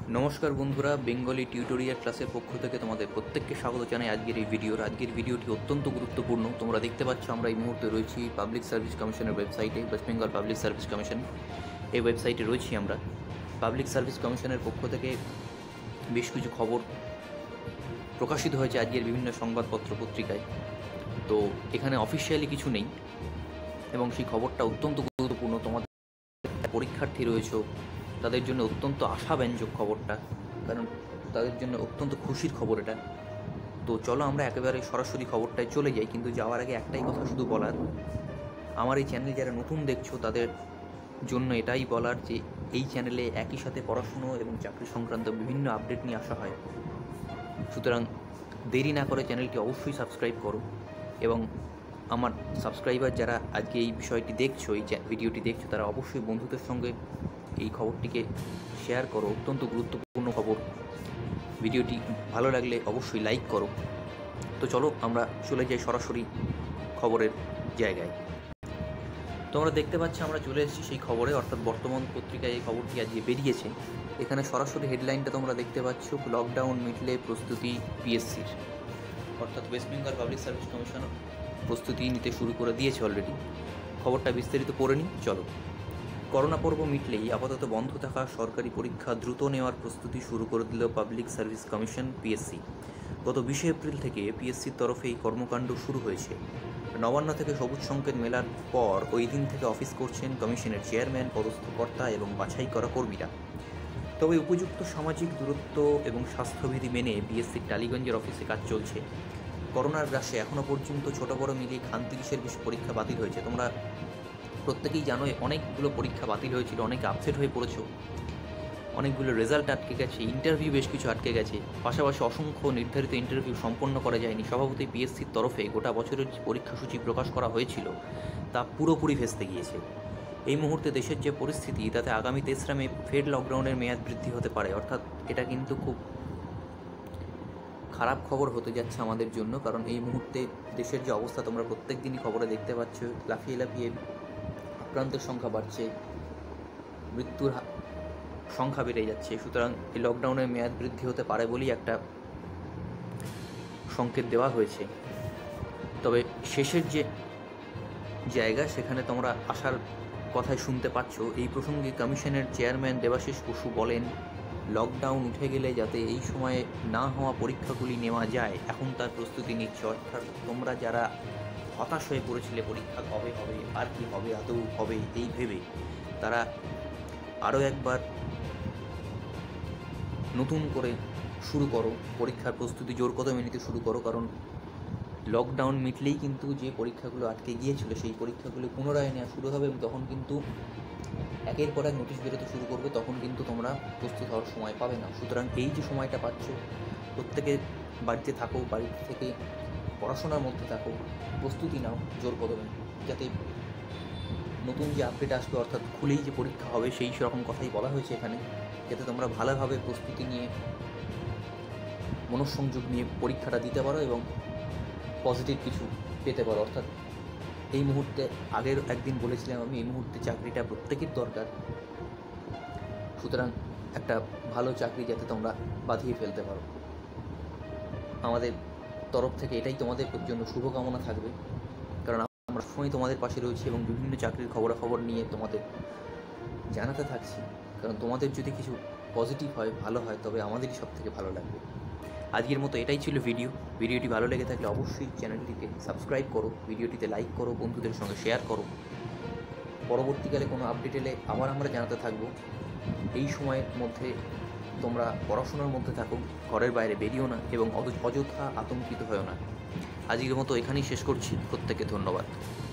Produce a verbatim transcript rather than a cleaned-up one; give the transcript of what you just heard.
নমস্কার বন্ধুরা, Bengali tutorial ক্লাসের পক্ষ থেকে তোমাদের প্রত্যেককে স্বাগত জানাই আজকের এই ভিডিওর আজকের ভিডিওটি অত্যন্ত গুরুত্বপূর্ণ। তোমরা দেখতে পাচ্ছ আমরা এই মুহূর্তে রয়েছি পাবলিক সার্ভিস কমিশনের ওয়েবসাইটে, West Bengal public service commission এই ওয়েবসাইটে রয়েছি আমরা। পাবলিক সার্ভিস কমিশনের পক্ষ থেকে বেশ কিছু খবর প্রকাশিত হয়েছে আজকের বিভিন্ন সংবাদপত্র পত্রিকায়। তো এখানে অফিসিয়ালি কিছু নেই এবং সেই খবরটা অত্যন্ত গুরুত্বপূর্ণ। তোমাদের পরীক্ষার্থী রয়েছে তাদের জন্য অত্যন্ত আশাব্যঞ্জক খবরটা, কারণ তাদের জন্য অত্যন্ত খুশির খবর এটা। তো চলো আমরা একেবারে সরাসরি খবরটায় চলে যাই, কিন্তু যাওয়ার আগে একটাই কথা শুধু বলার, আমার এই চ্যানেল যারা নতুন দেখছো তাদের জন্য এটাই বলার যে এই চ্যানেলে একই সাথে পড়াশুনো এবং চাকরি সংক্রান্ত বিভিন্ন আপডেট নিয়ে আসা হয়। সুতরাং দেরি না করে চ্যানেলটি অবশ্যই সাবস্ক্রাইব করো এবং আমার সাবস্ক্রাইবার যারা আজকে এই বিষয়টি দেখছো, এই ভিডিওটি দেখছো, তারা অবশ্যই বন্ধুদের সঙ্গে এই খবরটিকে শেয়ার করো। অত্যন্ত গুরুত্বপূর্ণ খবর। ভিডিওটি ভালো লাগলে অবশ্যই লাইক করো। তো চলো আমরা চলে যাই সরাসরি খবরের জায়গায়। তোমরা দেখতে পাচ্ছ আমরা চলে এসেছি সেই খবরে, অর্থাৎ বর্তমান পত্রিকায় এই খবরটি আজকে বেরিয়েছে। এখানে সরাসরি হেডলাইনটা তোমরা দেখতে পাচ্ছ, লকডাউন মিটলে প্রস্তুতি পিএসসির, অর্থাৎ West Bengal public service commission প্রস্তুতি নিতে শুরু করে দিয়েছে অলরেডি। খবরটা বিস্তারিত পড়ে নিই চলো। করোনা পর্ব মিটলেই আপাতত বন্ধ থাকা সরকারি পরীক্ষা দ্রুত নেওয়ার প্রস্তুতি শুরু করে দিল পাবলিক সার্ভিস কমিশন পিএসসি। গত বিশে এপ্রিল থেকে পিএসসির তরফে এই কর্মকাণ্ড শুরু হয়েছে। নবান্ন থেকে সবুজ সংকেত মেলার পর ওই দিন থেকে অফিস করছেন কমিশনের চেয়ারম্যান, পদস্থ কর্তা এবং বাছাই করা কর্মীরা। তবে উপযুক্ত সামাজিক দূরত্ব এবং স্বাস্থ্যবিধি মেনে পিএসসির টালিগঞ্জের অফিসে কাজ চলছে। করোনার গ্রাসে এখনও পর্যন্ত ছোট বড় মিলিয়ে খানতিরিশের বেশি পরীক্ষা বাতিল হয়েছে। তোমরা প্রত্যেকেই জানো অনেকগুলো পরীক্ষা বাতিল হয়েছিল, অনেকে আপসেট হয়ে পড়েছো, অনেকগুলো রেজাল্ট আটকে গেছে, ইন্টারভিউ বেশ কিছু আটকে গেছে, পাশাপাশি অসংখ্য নির্ধারিত ইন্টারভিউ সম্পন্ন করা যায়নি। স্বভাবতই পিএসসির তরফে গোটা বছরের যে পরীক্ষাসূচি প্রকাশ করা হয়েছিল তা পুরোপুরি ভেস্তে গিয়েছে। এই মুহূর্তে দেশের যে পরিস্থিতি, তাতে আগামী তেসরা মে ফের লকডাউনের মেয়াদ বৃদ্ধি হতে পারে। অর্থাৎ এটা কিন্তু খুব খারাপ খবর হতে যাচ্ছে আমাদের জন্য, কারণ এই মুহূর্তে দেশের যে অবস্থা তোমরা প্রত্যেক দিনই খবরে দেখতে পাচ্ছ, লাফিয়ে লাফিয়ে আক্রান্তের সংখ্যা বাড়ছে, মৃত্যুর সংখ্যা বেড়ে যাচ্ছে। সুতরাং এই লকডাউনের মেয়াদ বৃদ্ধি হতে পারে বলেই একটা সংকেত দেওয়া হয়েছে। তবে শেষের যে জায়গা সেখানে তোমরা আসার কথাই শুনতে পাচ্ছ। এই প্রসঙ্গে কমিশনের চেয়ারম্যান দেবাশিস বসু বলেন, লকডাউন উঠে গেলে যাতে এই সময়ে না হওয়া পরীক্ষাগুলি নেওয়া যায়, এখন তার প্রস্তুতি নিচ্ছে। অর্থাৎ তোমরা যারা হতাশ হয়ে পড়েছিলে পরীক্ষা কবে হবে, আর কি হবে, আদৌ হবে এই ভেবে, তারা আরও একবার নতুন করে শুরু করো পরীক্ষার প্রস্তুতি, জোর কদমে নিতে শুরু করো। কারণ লকডাউন মিটলেই কিন্তু যে পরীক্ষাগুলো আটকে গিয়েছিল সেই পরীক্ষাগুলো পুনরায় নেওয়া শুরু হবে এবং তখন কিন্তু একের পর এক নোটিশ বেরোতে শুরু করবে, তখন কিন্তু তোমরা প্রস্তুত হওয়ার সময় পাবে না। সুতরাং এই যে সময়টা পাচ্ছ, প্রত্যেকে বাড়িতে থাকো, বাড়ি থেকে পড়াশোনার মধ্যে থাকো, প্রস্তুতি নাও জোর কদমে, যাতে নতুন যে আপডেট আসবে, অর্থাৎ খুলেই যে পরীক্ষা হবে সেই সেরকম কথাই বলা হয়েছে এখানে, যাতে তোমরা ভালোভাবে প্রস্তুতি নিয়ে মনঃসংযোগ নিয়ে পরীক্ষাটা দিতে পারো এবং পজিটিভ কিছু পেতে পারো। অর্থাৎ এই মুহূর্তে, আগের একদিন বলেছিলাম আমি, এই মুহূর্তে চাকরিটা প্রত্যেকের দরকার। সুতরাং একটা ভালো চাকরি যাতে তোমরা বাঁধিয়ে ফেলতে পারো, আমাদের তরফ থেকে এটাই তোমাদের জন্য শুভকামনা থাকবে। কারণ আমরা সবসময় তোমাদের পাশে রয়েছি এবং বিভিন্ন চাকরির খবরাখবর নিয়ে তোমাদের জানাতে থাকছি। কারণ তোমাদের যদি কিছু পজিটিভ হয়, ভালো হয়, তবে আমাদেরই সব থেকে ভালো লাগবে। আজকের মতো এটাই ছিল ভিডিও। ভিডিওটি ভালো লেগে থাকলে অবশ্যই চ্যানেলটিকে সাবস্ক্রাইব করো, ভিডিওটিতে লাইক করো, বন্ধুদের সঙ্গে শেয়ার করো। পরবর্তীকালে কোনো আপডেট এলে আবার আমরা জানাতে থাকবো। এই সময়ের মধ্যে তোমরা পড়াশোনার মধ্যে থাকো, ঘরের বাইরে বেরিও না এবং অযথা আতঙ্কিত হও না। আজকের মতো এখানেই শেষ করছি। প্রত্যেকে ধন্যবাদ।